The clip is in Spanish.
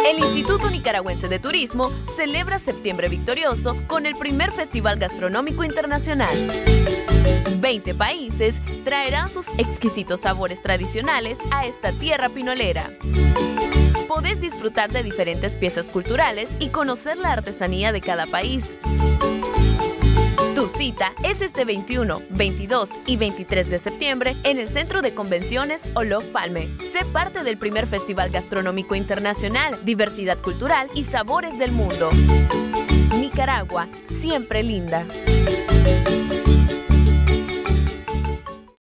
El Instituto Nicaragüense de Turismo celebra Septiembre Victorioso con el primer Festival Gastronómico Internacional. 20 países traerán sus exquisitos sabores tradicionales a esta tierra pinolera. Podés disfrutar de diferentes piezas culturales y conocer la artesanía de cada país. Tu cita es este 21, 22 y 23 de septiembre en el Centro de Convenciones Olof Palme. Sé parte del primer Festival Gastronómico Internacional, Diversidad Cultural y Sabores del Mundo. Nicaragua, siempre linda.